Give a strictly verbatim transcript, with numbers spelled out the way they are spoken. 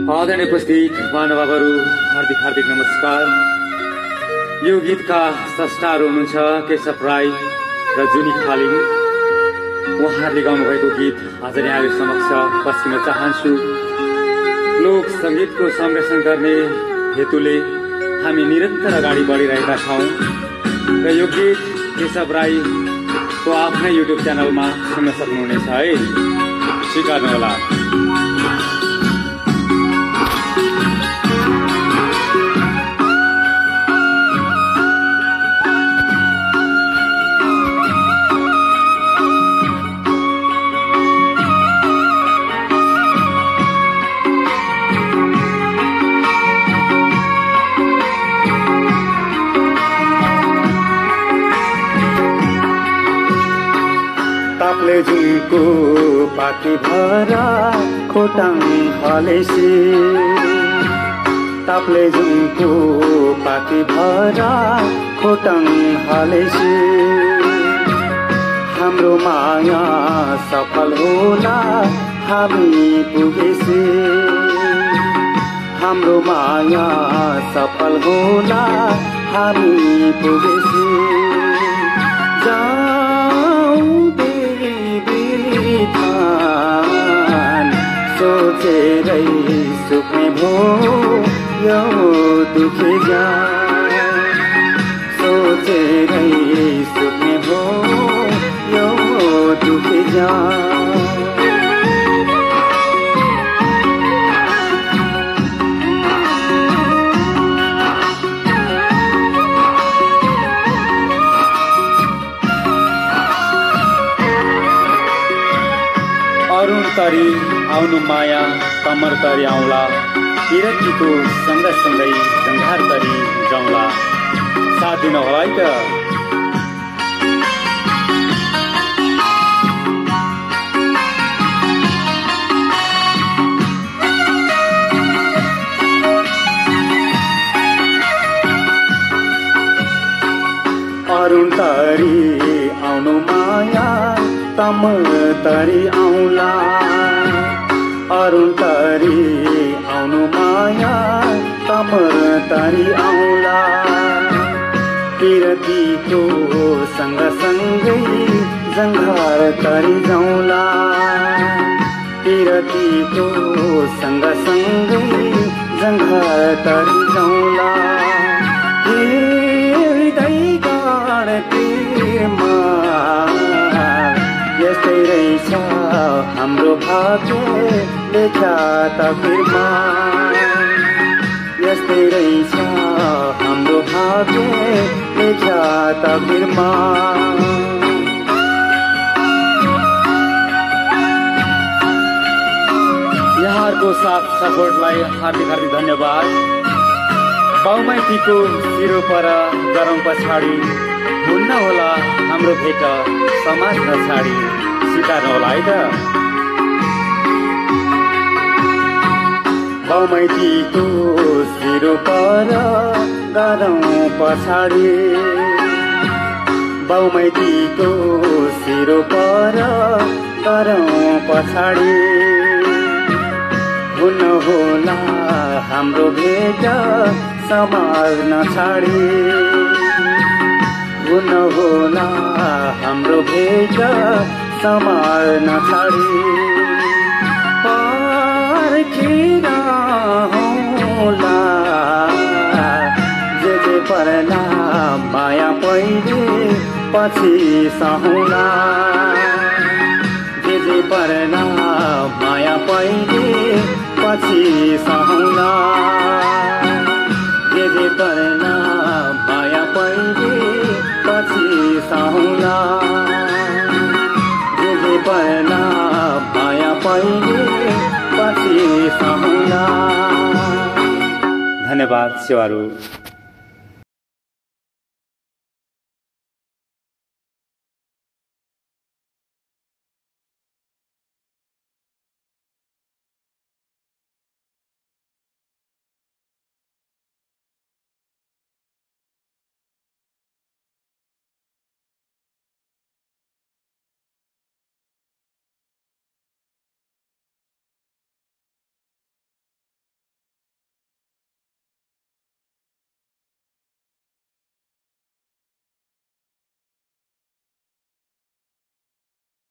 आदरणीय उपस्थित महानुभावहरू हार्दिक हार्दिक नमस्कार। यो गीतका स्रष्टाहरू हुनुहुन्छ केशव राई र जुनी खालिङ। उहाँहरूले गाउनुभएको गीत आज यहाँहरू समक्ष पस्किन चाहन्छु। लोक सङ्गीतको संरक्षण गर्ने हेतुले हामी निरन्तर अगाडि बढिरहेका छौँ र यो गीत केशव राईको आफ्नै युट्युब च्यानलमा सुन्न सक्नुहुनेछ है, स्वीकार्नुहोला। ताप्लेजुङको पाथिभराखोटाङहालेसी, ताप्लेजुङको पाथिभराखोटाङहालेसी। हाम्रो माया सफल होला हामी पुगेसी, हाम्रो माया सफल होला हामी पुगेसी। सोचेरै सुक्ने भो यो दुखी जान, सोचेरै सुक्ने भो यो दुखी जान। अरुण तरी आउनु माया कमर तरी आउँला, पिरतीको सँगसँगै जङ्घार तरी जाउँला। साथ दिनु होला है त। अरुण तरी आउनु माया कमर तरी आउँला, अरुण तरी आउनु माया कमर तरी आउँला। पिरतीको सँगसँगै जङ्घार तरी जाउँला, पिरतीको सँगसँगै जङ्घार तरी जाउँला। हृदय गाडतीमा यस्तै रहेछ हाम्रो भाग्य लेखा तकदिरमा, यस्तै रहेछ हाम्रो भाग्य लेखा तकदिरमा। यहाँहरूको साथ सपोर्टलाई हार्दिक हार्दिक धन्यवाद। बाउमाइतीको शिरो पर गरौँ पछाडि, हुन्न होला हाम्रो भेट समाज नछाडी। स्वीकार्नु होला है त। बाउमाइतीको शिरो पर गरौँ पछाडि, बाउमाइतीको शिरो पर गरौँ पछाडि। हुन्न होला हाम्रो भेट समाज नछाडी, हुन्न होला हाम्रो भेट समाज नछाडी। पर्खिन होला जे जे पर्ला माया पहिले पछि सहौला, जे जे पर्ला माया पहिले पछि सहौला, जे जे पर्ला माया पहिले पछि सहौला, जे जे पर्ला माया पहिले पछि सहौला। धन्यवाद सेवाहरू।